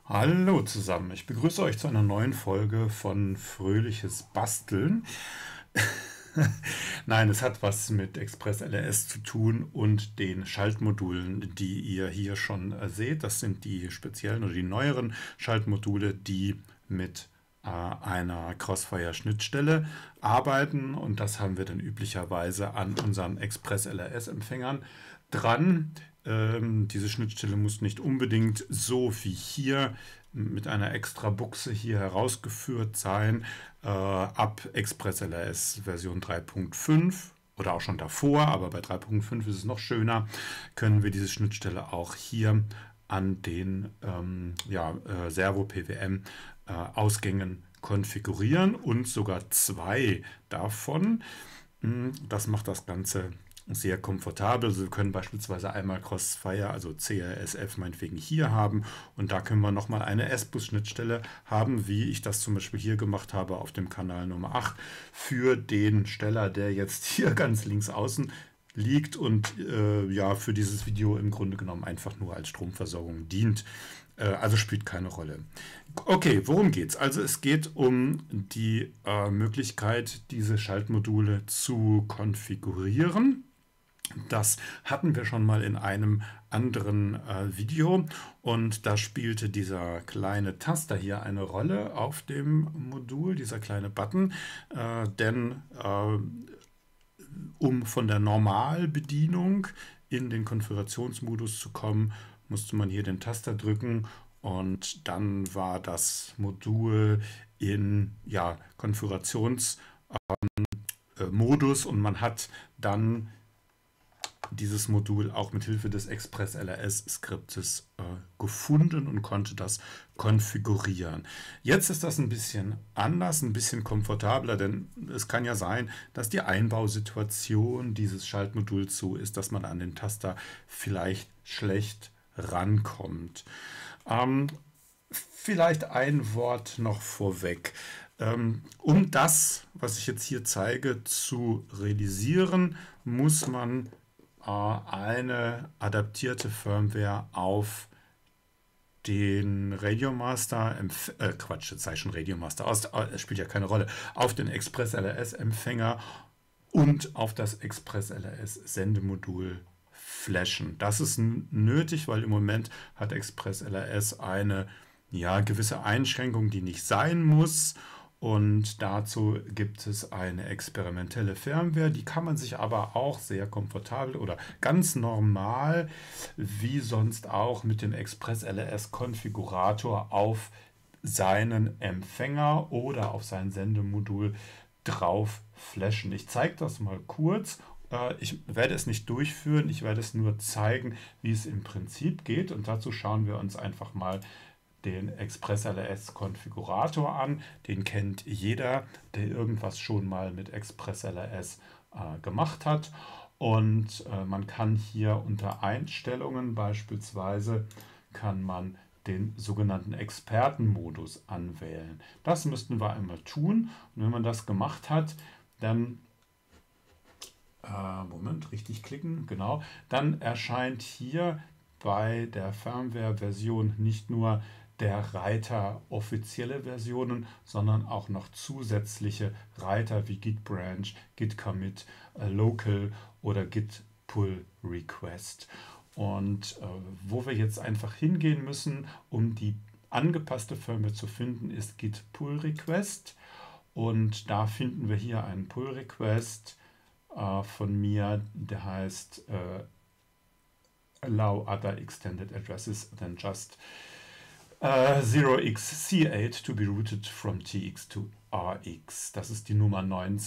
Hallo zusammen, ich begrüße euch zu einer neuen Folge von Fröhliches Basteln. Nein, es hat was mit Express LRS zu tun und den Schaltmodulen, die ihr hier schon seht. Das sind die speziellen oder die neueren Schaltmodule, die mit einer Crossfire-Schnittstelle arbeiten, und das haben wir dann üblicherweise an unseren Express LRS-Empfängern dran. Diese Schnittstelle muss nicht unbedingt so wie hier mit einer extra Buchse hier herausgeführt sein. Ab Express LRS Version 3.5 oder auch schon davor, aber bei 3.5 ist es noch schöner, können wir diese Schnittstelle auch hier an den Servo-PWM-Ausgängen konfigurieren, und sogar zwei davon. Das macht das Ganze sehr komfortabel. Also wir können beispielsweise einmal Crossfire, also CRSF meinetwegen hier haben, und da können wir nochmal eine S-Bus-Schnittstelle haben, wie ich das zum Beispiel hier gemacht habe auf dem Kanal Nummer 8 für den Steller, der jetzt hier ganz links außen liegt und für dieses Video im Grunde genommen einfach nur als Stromversorgung dient. Also spielt keine Rolle. Okay, worum geht's? Also es geht um die Möglichkeit, diese Schaltmodule zu konfigurieren. Das hatten wir schon mal in einem anderen Video, und da spielte dieser kleine Taster hier eine Rolle auf dem Modul, dieser kleine Button, denn um von der Normalbedienung in den Konfigurationsmodus zu kommen, musste man hier den Taster drücken, und dann war das Modul in Konfigurationsmodus, und man hat dann dieses Modul auch mit Hilfe des Express LRS Skriptes gefunden und konnte das konfigurieren. Jetzt ist das ein bisschen anders, ein bisschen komfortabler, denn es kann ja sein, dass die Einbausituation dieses Schaltmoduls so ist, dass man an den Taster vielleicht schlecht rankommt. Vielleicht ein Wort noch vorweg. Um das, was ich jetzt hier zeige, zu realisieren, muss man eine adaptierte Firmware auf den Radiomaster, jetzt sage ich schon Radiomaster, es spielt ja keine Rolle, auf den Express LRS Empfänger und auf das Express LRS Sendemodul flashen. Das ist nötig, weil im Moment hat Express LRS eine gewisse Einschränkung, die nicht sein muss. Und dazu gibt es eine experimentelle Firmware, die kann man sich aber auch sehr komfortabel oder ganz normal, wie sonst auch, mit dem Express LRS Konfigurator auf seinen Empfänger oder auf sein Sendemodul drauf flashen. Ich zeige das mal kurz. Ich werde es nicht durchführen, ich werde es nur zeigen, wie es im Prinzip geht, und dazu schauen wir uns einfach mal den Express LRS Konfigurator an. Den kennt jeder, der irgendwas schon mal mit Express LRS gemacht hat. Und man kann hier unter Einstellungen beispielsweise den sogenannten Expertenmodus anwählen. Das müssten wir einmal tun. Und wenn man das gemacht hat, dann richtig klicken, genau. Dann erscheint hier bei der Firmware-Version nicht nur der Reiter offizielle Versionen, sondern auch noch zusätzliche Reiter wie Git Branch, Git Commit, Local oder Git Pull Request. Und wo wir jetzt einfach hingehen müssen, um die angepasste Firmware zu finden, ist Git Pull Request. Und da finden wir hier einen Pull Request von mir, der heißt Allow other extended addresses than just 0xC8 to be routed from TX to RX. Das ist die Nummer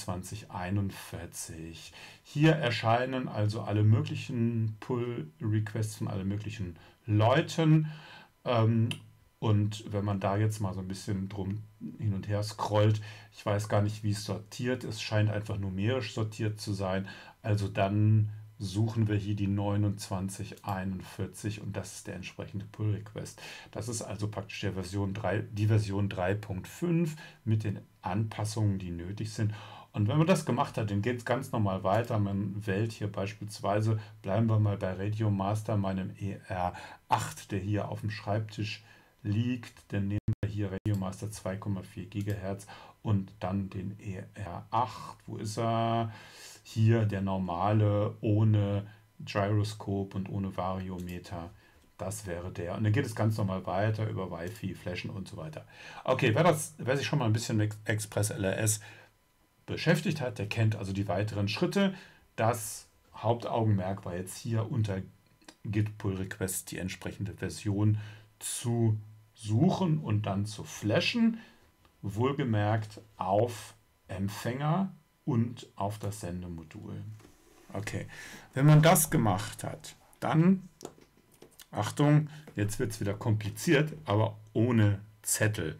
2941. Hier erscheinen also alle möglichen Pull-Requests von allen möglichen Leuten. Und wenn man da jetzt mal so ein bisschen drum hin und her scrollt, ich weiß gar nicht, wie es sortiert ist, scheint einfach numerisch sortiert zu sein. Also dann suchen wir hier die 2941, und das ist der entsprechende Pull Request. Das ist also praktisch die Version 3.5 mit den Anpassungen, die nötig sind. Und wenn man das gemacht hat, dann geht es ganz normal weiter. Man wählt hier beispielsweise, bleiben wir mal bei Radiomaster, meinem ER8, der hier auf dem Schreibtisch liegt, dann nehmen wir hier Radiomaster 2,4 GHz und dann den ER8. Wo ist er? Hier der normale ohne Gyroskop und ohne Variometer. Das wäre der. Und dann geht es ganz normal weiter über Wi-Fi, Flashen und so weiter. Okay, wer sich schon mal ein bisschen mit Express LRS beschäftigt hat, der kennt also die weiteren Schritte. Das Hauptaugenmerk war jetzt hier unter Git Pull Request die entsprechende Version zu suchen und dann zu flashen. Wohlgemerkt auf Empfänger und auf das Sendemodul. Okay, wenn man das gemacht hat, dann, Achtung, jetzt wird es wieder kompliziert, aber ohne Zettel,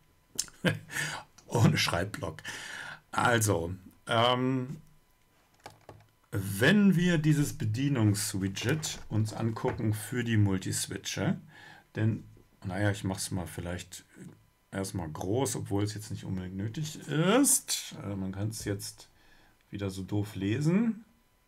ohne Schreibblock. Also, wenn wir dieses Bedienungswidget uns angucken für die Multiswitche, denn, naja, ich mache es mal vielleicht erstmal groß, obwohl es jetzt nicht unbedingt nötig ist. Man kann es jetzt wieder so doof lesen.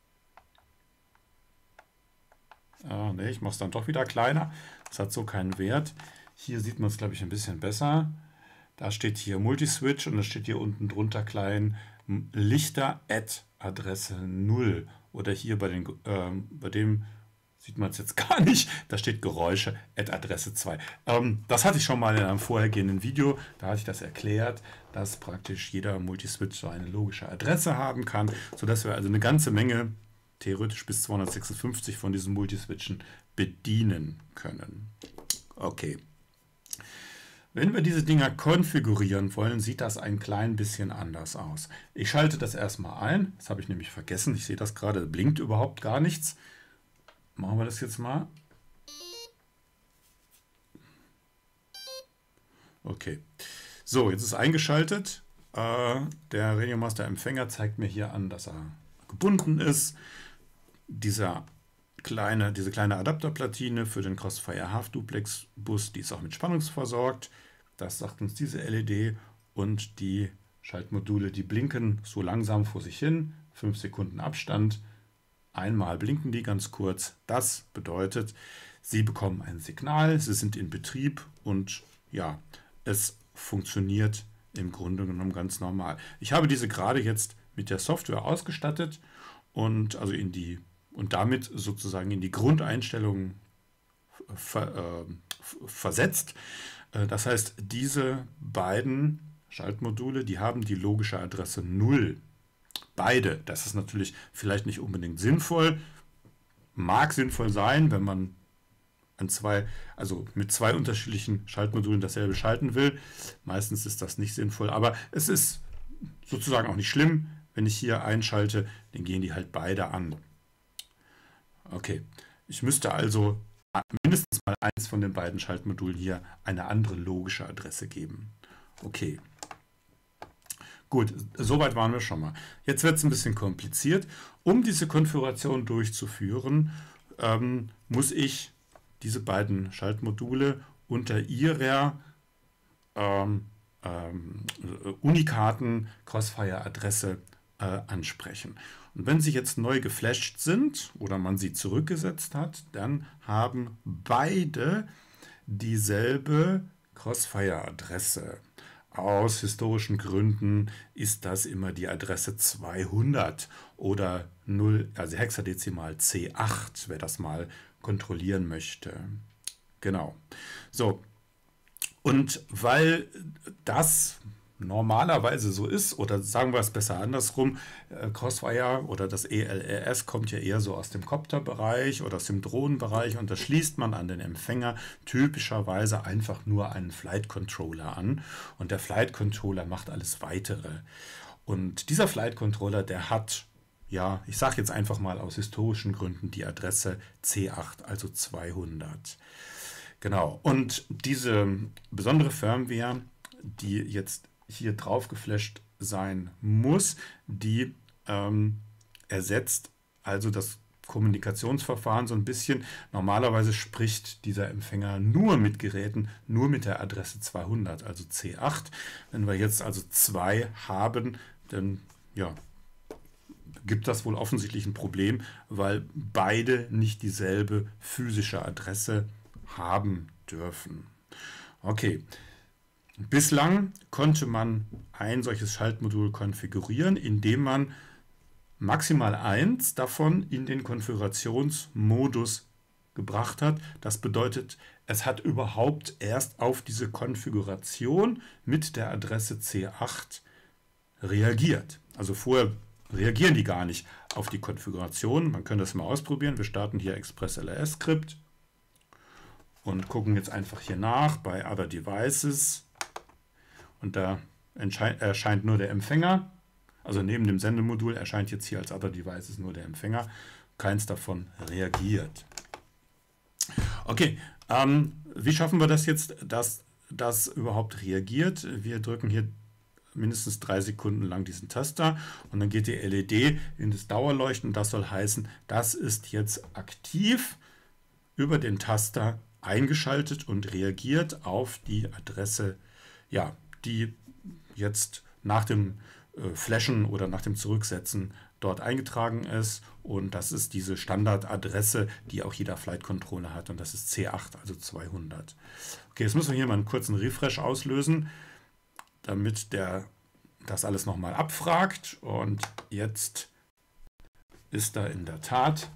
Ne, ich mache es dann doch wieder kleiner. Das hat so keinen Wert. Hier sieht man es, glaube ich, ein bisschen besser. Da steht hier Multiswitch und da steht hier unten drunter klein Lichter at Adresse 0. Oder hier bei dem sieht man es jetzt gar nicht. Da steht Geräusche at Adresse 2. Das hatte ich schon mal in einem vorhergehenden Video. Da hatte ich das erklärt, dass praktisch jeder Multiswitch so eine logische Adresse haben kann, sodass wir also eine ganze Menge, theoretisch bis 256 von diesen Multiswitchen bedienen können. Okay. Wenn wir diese Dinger konfigurieren wollen, sieht das ein klein bisschen anders aus. Ich schalte das erstmal ein. Das habe ich nämlich vergessen. Ich sehe das gerade, blinkt überhaupt gar nichts. Machen wir das jetzt mal. Okay. So, jetzt ist eingeschaltet. Der Radiomaster Empfänger zeigt mir hier an, dass er gebunden ist. Diese kleine Adapterplatine für den Crossfire Half-Duplex Bus, die ist auch mit Spannung versorgt. Das sagt uns diese LED und die Schaltmodule, die blinken so langsam vor sich hin. 5 Sekunden Abstand. Einmal blinken die ganz kurz. Das bedeutet, Sie bekommen ein Signal, Sie sind in Betrieb und ja, es funktioniert im Grunde genommen ganz normal. Ich habe diese gerade jetzt mit der Software ausgestattet und also damit sozusagen in die Grundeinstellungen versetzt. Das heißt, diese beiden Schaltmodule, die haben die logische Adresse 0. Beide. Das ist natürlich vielleicht nicht unbedingt sinnvoll. Mag sinnvoll sein, wenn man mit zwei unterschiedlichen Schaltmodulen dasselbe schalten will. Meistens ist das nicht sinnvoll, aber es ist sozusagen auch nicht schlimm. Wenn ich hier einschalte, dann gehen die halt beide an. Okay, ich müsste also mindestens mal eins von den beiden Schaltmodulen hier eine andere logische Adresse geben. Okay. Gut, soweit waren wir schon mal. Jetzt wird es ein bisschen kompliziert. Um diese Konfiguration durchzuführen, muss ich diese beiden Schaltmodule unter ihrer unikaten Crossfire-Adresse ansprechen. Und wenn sie jetzt neu geflasht sind oder man sie zurückgesetzt hat, dann haben beide dieselbe Crossfire-Adresse. Aus historischen Gründen ist das immer die Adresse 200 oder 0, also Hexadezimal C8, wer das mal kontrollieren möchte. Genau. So, und weil das normalerweise so ist, oder sagen wir es besser andersrum, Crossfire oder das ELRS kommt ja eher so aus dem Copter-Bereich oder aus dem Drohnenbereich und da schließt man an den Empfänger typischerweise einfach nur einen Flight Controller an und der Flight Controller macht alles Weitere. Und dieser Flight Controller, der hat, ja, ich sage jetzt einfach mal aus historischen Gründen die Adresse C8, also 200. Genau, und diese besondere Firmware, die jetzt hier drauf geflasht sein muss, die ersetzt also das Kommunikationsverfahren so ein bisschen. Normalerweise spricht dieser Empfänger nur mit Geräten, nur mit der Adresse 200, also C8. Wenn wir jetzt also 2 haben, dann ja, gibt das wohl offensichtlich ein Problem, weil beide nicht dieselbe physische Adresse haben dürfen. Okay, bislang konnte man ein solches Schaltmodul konfigurieren, indem man maximal eins davon in den Konfigurationsmodus gebracht hat. Das bedeutet, es hat überhaupt erst auf diese Konfiguration mit der Adresse C8 reagiert. Also vorher reagieren die gar nicht auf die Konfiguration. Man könnte das mal ausprobieren. Wir starten hier ExpressLRS-Skript und gucken jetzt einfach hier nach bei Other Devices. Und da erscheint nur der Empfänger. Also neben dem Sendemodul erscheint jetzt hier als Other Devices nur der Empfänger. Keins davon reagiert. Okay, wie schaffen wir das jetzt, dass das überhaupt reagiert? Wir drücken hier mindestens 3 Sekunden lang diesen Taster und dann geht die LED in das Dauerleuchten. Das soll heißen, das ist jetzt aktiv über den Taster eingeschaltet und reagiert auf die Adresse, ja, die jetzt nach dem Flashen oder nach dem Zurücksetzen dort eingetragen ist, und das ist diese Standardadresse, die auch jeder Flight Controller hat, und das ist C8, also 200. Okay, jetzt müssen wir hier mal einen kurzen Refresh auslösen, damit der das alles nochmal abfragt, und jetzt ist da in der Tat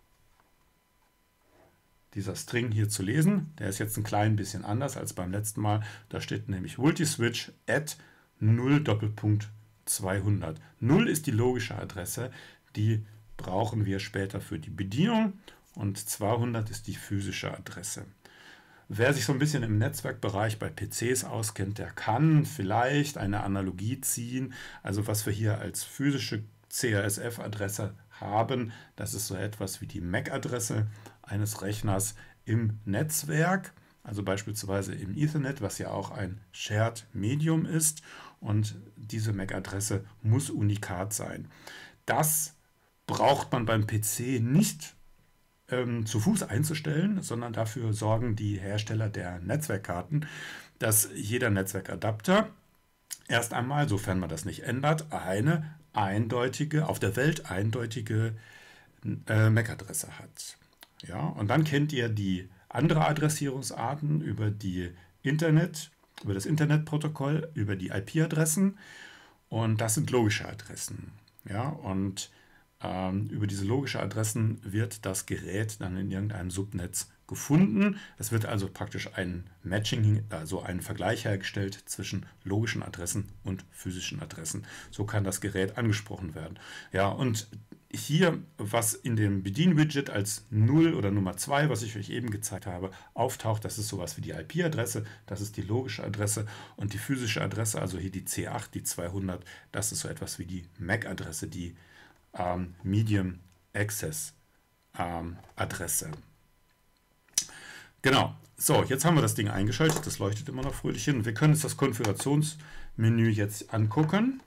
dieser String hier zu lesen. Der ist jetzt ein klein bisschen anders als beim letzten Mal. Da steht nämlich Multiswitch at 0 Doppelpunkt 200. 0 ist die logische Adresse, die brauchen wir später für die Bedienung, und 200 ist die physische Adresse. Wer sich so ein bisschen im Netzwerkbereich bei PCs auskennt, der kann vielleicht eine Analogie ziehen. Also was wir hier als physische CRSF-Adresse haben, das ist so etwas wie die MAC-Adresse eines Rechners im Netzwerk, also beispielsweise im Ethernet, was ja auch ein Shared Medium ist, und diese MAC-Adresse muss unikat sein. Das braucht man beim PC nicht zu Fuß einzustellen, sondern dafür sorgen die Hersteller der Netzwerkkarten, dass jeder Netzwerkadapter erst einmal, sofern man das nicht ändert, eine eindeutige, auf der Welt eindeutige MAC-Adresse hat. Ja, und dann kennt ihr die andere Adressierungsarten über das Internetprotokoll, über die IP-Adressen, und das sind logische Adressen. Ja, und über diese logische Adressen wird das Gerät dann in irgendeinem Subnetz gefunden. Es wird also praktisch ein Matching, also ein Vergleich hergestellt zwischen logischen Adressen und physischen Adressen. So kann das Gerät angesprochen werden. Ja, und hier, was in dem Bedienwidget als 0 oder Nummer 2, was ich euch eben gezeigt habe, auftaucht, das ist sowas wie die IP-Adresse, das ist die logische Adresse, und die physische Adresse, also hier die C8, die 200, das ist so etwas wie die MAC-Adresse, die Medium Access Adresse. Genau, so, jetzt haben wir das Ding eingeschaltet, das leuchtet immer noch fröhlich hin. Wir können uns das Konfigurationsmenü jetzt angucken.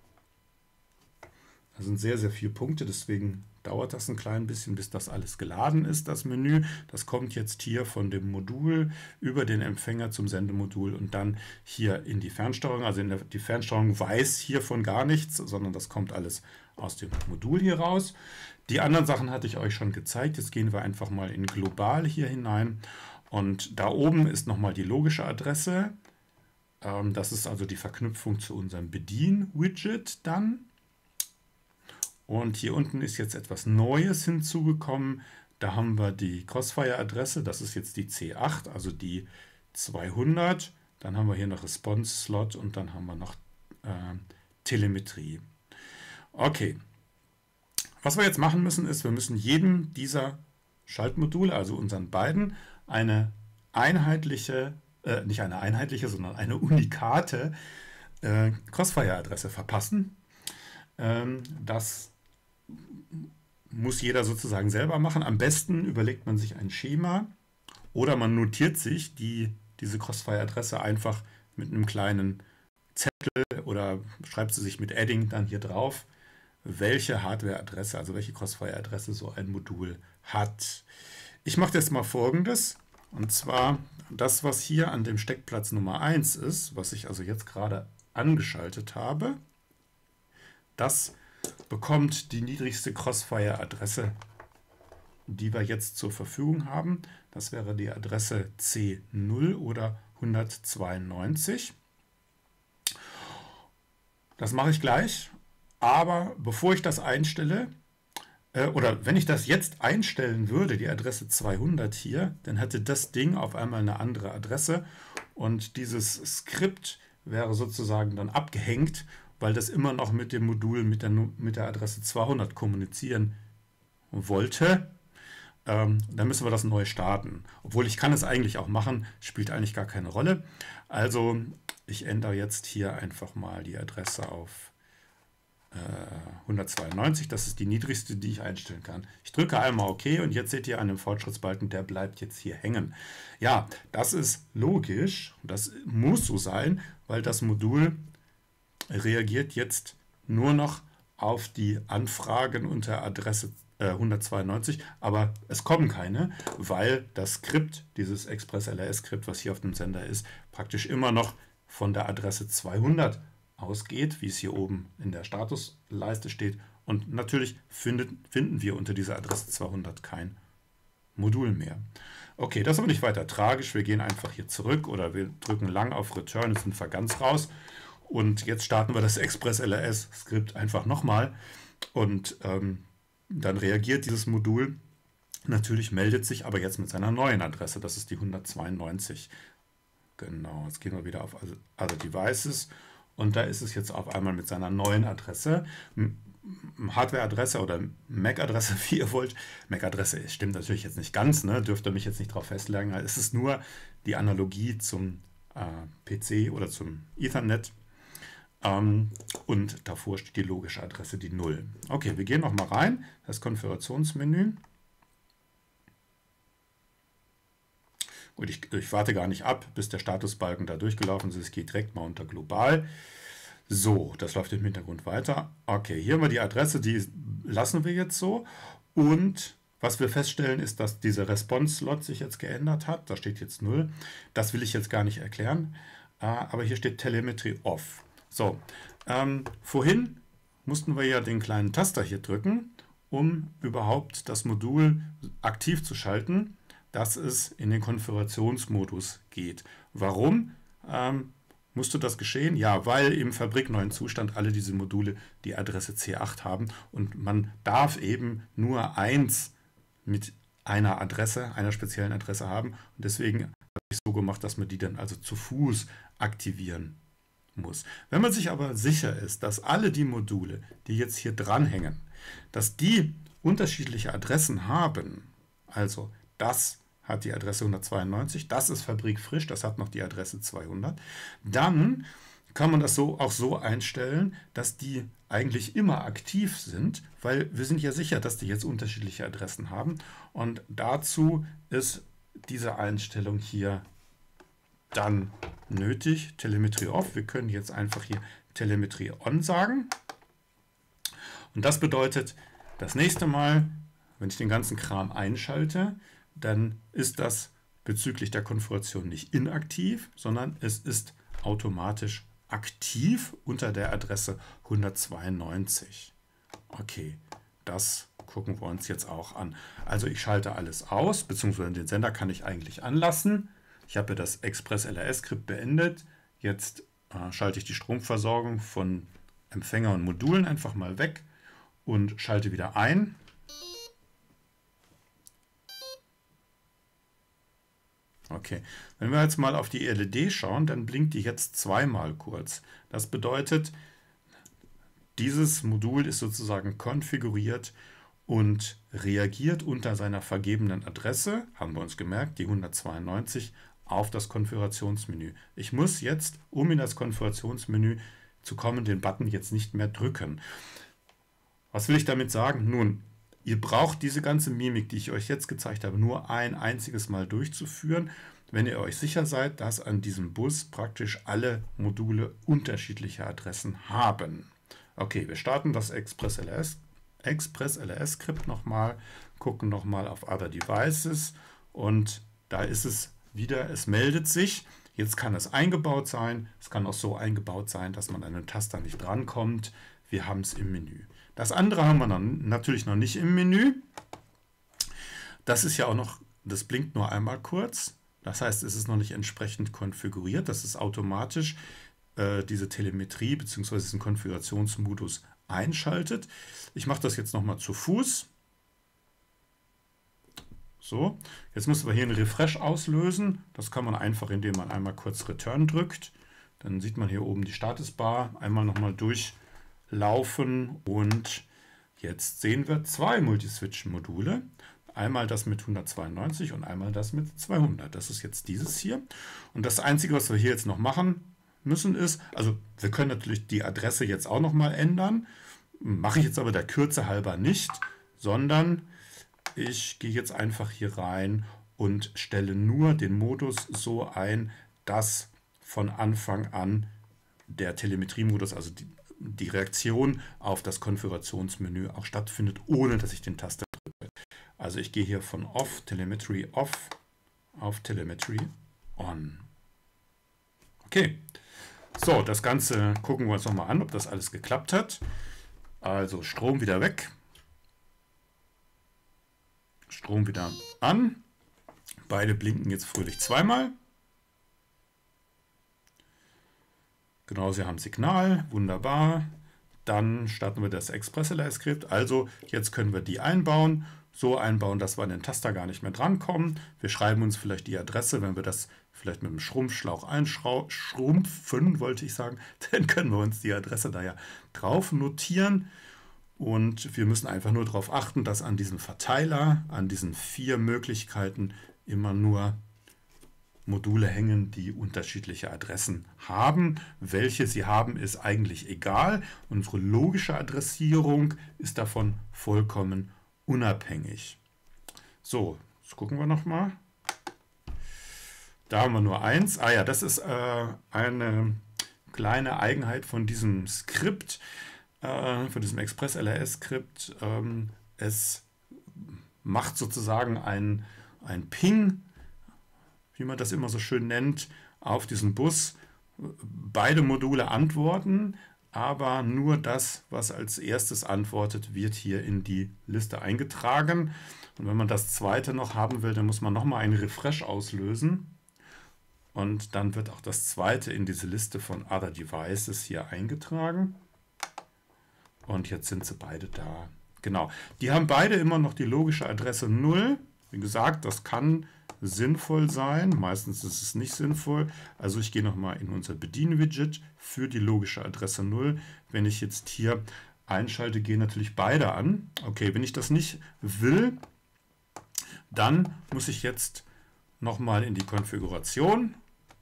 Da sind sehr, sehr viele Punkte, deswegen dauert das ein klein bisschen, bis das alles geladen ist, das Menü. Das kommt jetzt hier von dem Modul über den Empfänger zum Sendemodul und dann hier in die Fernsteuerung. Also die Fernsteuerung weiß hiervon gar nichts, sondern das kommt alles aus dem Modul hier raus. Die anderen Sachen hatte ich euch schon gezeigt. Jetzt gehen wir einfach mal in Global hier hinein. Und da oben ist nochmal die logische Adresse. Das ist also die Verknüpfung zu unserem Bedien-Widget dann. Und hier unten ist jetzt etwas Neues hinzugekommen. Da haben wir die Crossfire-Adresse. Das ist jetzt die C8, also die 200. Dann haben wir hier noch Response-Slot und dann haben wir noch Telemetrie. Okay, was wir jetzt machen müssen ist, wir müssen jedem dieser Schaltmodule, also unseren beiden, eine einheitliche, nicht eine einheitliche, sondern eine unikate Crossfire-Adresse verpassen. Das muss jeder sozusagen selber machen. Am besten überlegt man sich ein Schema oder man notiert sich diese Crossfire-Adresse einfach mit einem kleinen Zettel oder schreibt sie sich mit Adding dann hier drauf, welche Hardware-Adresse, also welche Crossfire-Adresse so ein Modul hat. Ich mache jetzt mal Folgendes, und zwar das, was hier an dem Steckplatz Nummer 1 ist, was ich also jetzt gerade angeschaltet habe, das bekommt die niedrigste Crossfire-Adresse, die wir jetzt zur Verfügung haben. Das wäre die Adresse C0 oder 192. Das mache ich gleich, aber bevor ich das einstelle, oder wenn ich das jetzt einstellen würde, die Adresse 200 hier, dann hätte das Ding auf einmal eine andere Adresse und dieses Skript wäre sozusagen dann abgehängt, weil das immer noch mit dem Modul mit der Adresse 200 kommunizieren wollte. Dann müssen wir das neu starten. Obwohl ich kann es eigentlich auch machen, spielt eigentlich gar keine Rolle. Also ich ändere jetzt hier einfach mal die Adresse auf 192, das ist die niedrigste, die ich einstellen kann. Ich drücke einmal OK und jetzt seht ihr an dem Fortschrittsbalken, der bleibt jetzt hier hängen. Ja, das ist logisch, das muss so sein, weil das Modul reagiert jetzt nur noch auf die Anfragen unter Adresse 192, aber es kommen keine, weil das Skript, dieses Express-LRS-Skript, was hier auf dem Sender ist, praktisch immer noch von der Adresse 200 ausgeht, wie es hier oben in der Statusleiste steht. Und natürlich finden wir unter dieser Adresse 200 kein Modul mehr. Okay, das ist aber nicht weiter tragisch. Wir gehen einfach hier zurück oder wir drücken lang auf Return, jetzt sind wir ganz raus. Und jetzt starten wir das Express-LRS-Skript einfach nochmal. Und dann reagiert dieses Modul. Natürlich meldet sich aber jetzt mit seiner neuen Adresse. Das ist die 192. Genau, jetzt gehen wir wieder auf Other Devices. Und da ist es jetzt auf einmal mit seiner neuen Adresse, Hardware-Adresse oder MAC-Adresse, wie ihr wollt. MAC-Adresse stimmt natürlich jetzt nicht ganz, ne? Dürft ihr mich jetzt nicht drauf festlegen. Es ist nur die Analogie zum PC oder zum Ethernet. Und davor steht die logische Adresse, die 0. Okay, wir gehen nochmal rein, das Konfigurationsmenü. Gut, ich warte gar nicht ab, bis der Statusbalken da durchgelaufen ist. Ich gehe direkt mal unter Global. So, das läuft im Hintergrund weiter. Okay, hier haben wir die Adresse, die lassen wir jetzt so. Und was wir feststellen, ist, dass dieser Response-Slot sich jetzt geändert hat. Da steht jetzt 0. Das will ich jetzt gar nicht erklären. Aber hier steht Telemetry Off. So, vorhin mussten wir ja den kleinen Taster hier drücken, um überhaupt das Modul aktiv zu schalten, dass es in den Konfigurationsmodus geht. Warum musste das geschehen? Ja, weil im fabrikneuen Zustand alle diese Module die Adresse C8 haben und man darf eben nur eins mit einer Adresse, einer speziellen Adresse haben. Und deswegen habe ich so gemacht, dass man die dann also zu Fuß aktivieren muss. Wenn man sich aber sicher ist, dass alle die Module, die jetzt hier dranhängen, dass die unterschiedliche Adressen haben, also das hat die Adresse 192, das ist fabrikfrisch, das hat noch die Adresse 200, dann kann man das auch so einstellen, dass die eigentlich immer aktiv sind, weil wir sind ja sicher, dass die jetzt unterschiedliche Adressen haben und dazu ist diese Einstellung hier dann nötig, Telemetry Off. Wir können jetzt einfach hier Telemetry On sagen und das bedeutet, das nächste Mal, wenn ich den ganzen Kram einschalte, dann ist das bezüglich der Konfiguration nicht inaktiv, sondern es ist automatisch aktiv unter der Adresse 192. Okay, das gucken wir uns jetzt auch an. Also ich schalte alles aus, beziehungsweise den Sender kann ich eigentlich anlassen. Ich habe das Express-LRS-Skript beendet. Jetzt schalte ich die Stromversorgung von Empfänger und Modulen einfach mal weg und schalte wieder ein. Okay, wenn wir jetzt mal auf die LED schauen, dann blinkt die jetzt zweimal kurz. Das bedeutet, dieses Modul ist sozusagen konfiguriert und reagiert unter seiner vergebenen Adresse, haben wir uns gemerkt, die 192, auf das Konfigurationsmenü. Ich muss jetzt, um in das Konfigurationsmenü zu kommen, den Button jetzt nicht mehr drücken. Was will ich damit sagen? Nun, ihr braucht diese ganze Mimik, die ich euch jetzt gezeigt habe, nur ein einziges Mal durchzuführen, wenn ihr euch sicher seid, dass an diesem Bus praktisch alle Module unterschiedliche Adressen haben. Okay, wir starten das Express-LRS-Skript nochmal, gucken nochmal auf Other Devices und da ist es wieder, es meldet sich. Jetzt kann es eingebaut sein, es kann auch so eingebaut sein, dass man an den Taster nicht drankommt. Wir haben es im Menü. Das andere haben wir natürlich noch nicht im Menü. Das ist ja auch noch, das blinkt nur einmal kurz. Das heißt, es ist noch nicht entsprechend konfiguriert, dass es automatisch diese Telemetrie bzw. diesen Konfigurationsmodus einschaltet. Ich mache das jetzt nochmal zu Fuß. So, jetzt müssen wir hier einen Refresh auslösen. Das kann man einfach, indem man einmal kurz Return drückt. Dann sieht man hier oben die Statusbar. Einmal nochmal durchlaufen und jetzt sehen wir zwei Multiswitch-Module. Einmal das mit 192 und einmal das mit 200. Das ist jetzt dieses hier. Und das Einzige, was wir hier jetzt noch machen müssen, ist, also wir können natürlich die Adresse jetzt auch nochmal ändern. Mache ich jetzt aber der Kürze halber nicht, sondern ich gehe jetzt einfach hier rein und stelle nur den Modus so ein, dass von Anfang an der Telemetriemodus, also die Reaktion auf das Konfigurationsmenü auch stattfindet, ohne dass ich den Taster drücke. Also ich gehe hier von Off, Telemetry Off auf Telemetry On. Okay, so, das Ganze gucken wir uns nochmal an, ob das alles geklappt hat. Also Strom wieder weg. Strom wieder an. Beide blinken jetzt fröhlich zweimal. Genau, sie haben Signal. Wunderbar. Dann starten wir das Express-LR-Skript. Also jetzt können wir die einbauen. So einbauen, dass wir an den Taster gar nicht mehr drankommen. Wir schreiben uns vielleicht die Adresse, wenn wir das vielleicht mit dem Schrumpfschlauch einschrumpfen, wollte ich sagen. Dann können wir uns die Adresse da ja drauf notieren. Und wir müssen einfach nur darauf achten, dass an diesem Verteiler, an diesen 4 Möglichkeiten immer nur Module hängen, die unterschiedliche Adressen haben. Welche sie haben, ist eigentlich egal. Unsere logische Adressierung ist davon vollkommen unabhängig. So, jetzt gucken wir nochmal. Da haben wir nur 1. Ah ja, das ist eine kleine Eigenheit von diesem Skript. Für diesem Express-LRS-Skript. Es macht sozusagen ein Ping, wie man das immer so schön nennt, auf diesen Bus. Beide Module antworten, aber nur das, was als erstes antwortet, wird hier in die Liste eingetragen. Und wenn man das zweite noch haben will, dann muss man nochmal einen Refresh auslösen. Und dann wird auch das zweite in diese Liste von Other Devices hier eingetragen. Und jetzt sind sie beide da. Genau. Die haben beide immer noch die logische Adresse 0. Wie gesagt, das kann sinnvoll sein. Meistens ist es nicht sinnvoll. Also ich gehe nochmal in unser Bedien-Widget für die logische Adresse 0. Wenn ich jetzt hier einschalte, gehen natürlich beide an. Okay, wenn ich das nicht will, dann muss ich jetzt nochmal in die Konfiguration.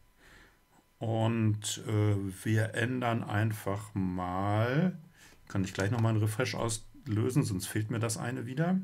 Und wir ändern einfach mal... Kann ich gleich nochmal einen Refresh auslösen, sonst fehlt mir das eine wieder.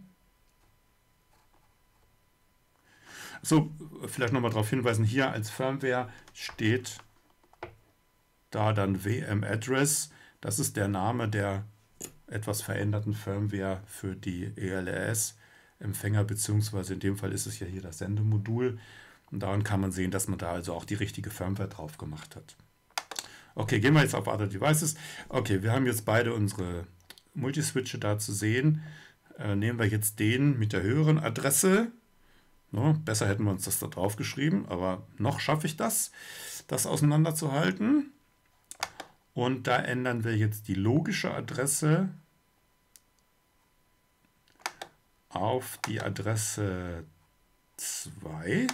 So, vielleicht nochmal darauf hinweisen, hier als Firmware steht da dann VM-Address. Das ist der Name der etwas veränderten Firmware für die ELRS-Empfänger, beziehungsweise in dem Fall ist es ja hier das Sendemodul. Und daran kann man sehen, dass man da also auch die richtige Firmware drauf gemacht hat. Okay, gehen wir jetzt auf Other Devices. Okay, wir haben jetzt beide unsere Multiswitche da zu sehen. Nehmen wir jetzt den mit der höheren Adresse. No, besser hätten wir uns das da drauf geschrieben, aber noch schaffe ich das auseinanderzuhalten. Und da ändern wir jetzt die logische Adresse auf die Adresse 2.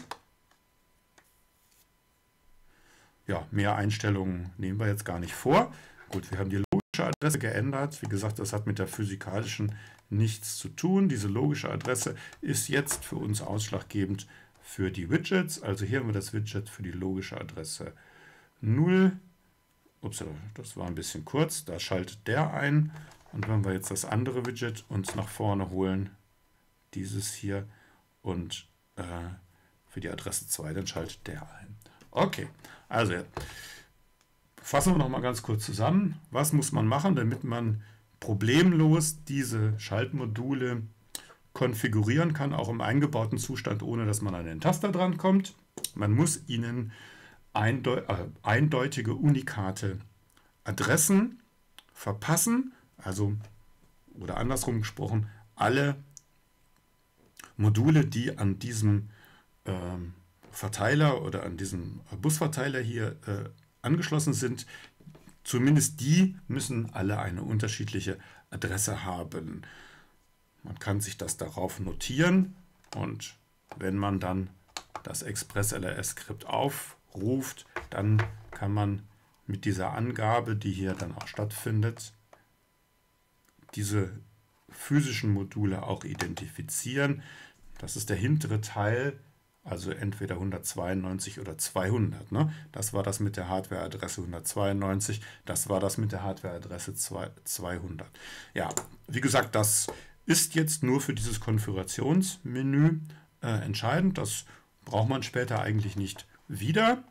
Ja, mehr Einstellungen nehmen wir jetzt gar nicht vor. Gut, wir haben die logische Adresse geändert. Wie gesagt, das hat mit der physikalischen nichts zu tun. Diese logische Adresse ist jetzt für uns ausschlaggebend für die Widgets. Also hier haben wir das Widget für die logische Adresse 0. Ups, das war ein bisschen kurz. Da schaltet der ein. Und wenn wir jetzt das andere Widget uns nach vorne holen, dieses hier, und für die Adresse 2, dann schaltet der ein. Okay, also fassen wir noch mal ganz kurz zusammen. Was muss man machen, damit man problemlos diese Schaltmodule konfigurieren kann, auch im eingebauten Zustand, ohne dass man an den Taster dran kommt? Man muss ihnen eindeutige, unikate Adressen verpassen, also oder andersrum gesprochen, alle Module, die an diesem Verteiler oder an diesen Busverteiler hier angeschlossen sind, zumindest die müssen alle eine unterschiedliche Adresse haben. Man kann sich das darauf notieren und wenn man dann das Express-LRS-Skript aufruft, dann kann man mit dieser Angabe, die hier dann auch stattfindet, diese physischen Module auch identifizieren. Das ist der hintere Teil, also entweder 192 oder 200. Ne? Das war das mit der Hardware-Adresse 192, das war das mit der Hardware-Adresse 200. Ja, wie gesagt, das ist jetzt nur für dieses Konfigurationsmenü entscheidend. Das braucht man später eigentlich nicht wieder.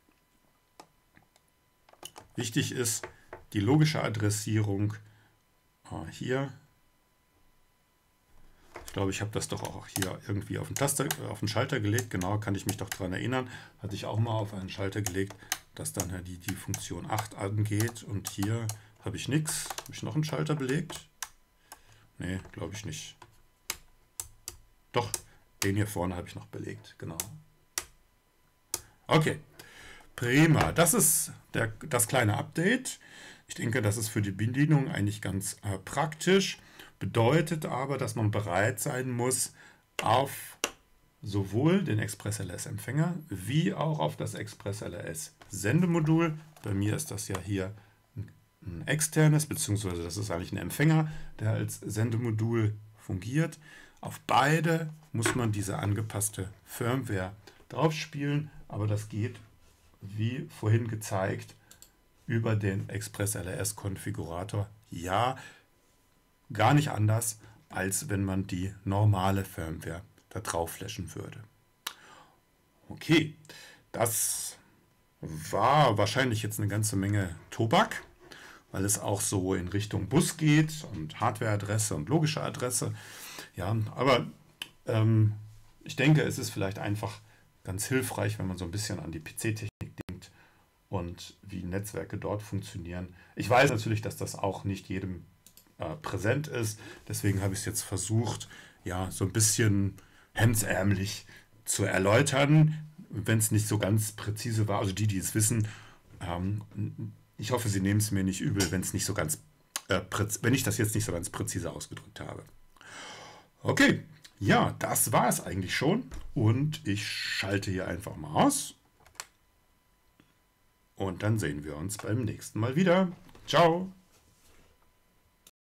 Wichtig ist die logische Adressierung hier. Ich glaube, ich habe das doch auch hier irgendwie auf den Schalter gelegt. Genau, kann ich mich doch daran erinnern. Hatte ich auch mal auf einen Schalter gelegt, dass dann die Funktion 8 angeht. Und hier habe ich nichts. Habe ich noch einen Schalter belegt? Nee, glaube ich nicht. Doch, den hier vorne habe ich noch belegt. Genau. Okay, prima. Das ist das kleine Update. Ich denke, das ist für die Bedienung eigentlich ganz praktisch. Bedeutet aber, dass man bereit sein muss, auf sowohl den Express-LRS-Empfänger wie auch auf das Express-LRS-Sendemodul. Bei mir ist das ja hier ein externes, beziehungsweise das ist eigentlich ein Empfänger, der als Sendemodul fungiert. Auf beide muss man diese angepasste Firmware draufspielen, aber das geht, wie vorhin gezeigt, über den Express-LRS-Konfigurator. Ja, gar nicht anders, als wenn man die normale Firmware da drauf flashen würde. Okay, das war wahrscheinlich jetzt eine ganze Menge Tobak, weil es auch so in Richtung Bus geht und Hardware-Adresse und logische Adresse. Ja, aber ich denke, es ist vielleicht einfach ganz hilfreich, wenn man so ein bisschen an die PC-Technik denkt und wie Netzwerke dort funktionieren. Ich weiß natürlich, dass das auch nicht jedem präsent ist. Deswegen habe ich es jetzt versucht, ja, so ein bisschen hemdsärmlich zu erläutern, wenn es nicht so ganz präzise war. Also die es wissen, ich hoffe, Sie nehmen es mir nicht übel, wenn es nicht so ganz wenn ich das jetzt nicht so ganz präzise ausgedrückt habe. Okay, ja, das war es eigentlich schon. Und ich schalte hier einfach mal aus. Und dann sehen wir uns beim nächsten Mal wieder. Ciao!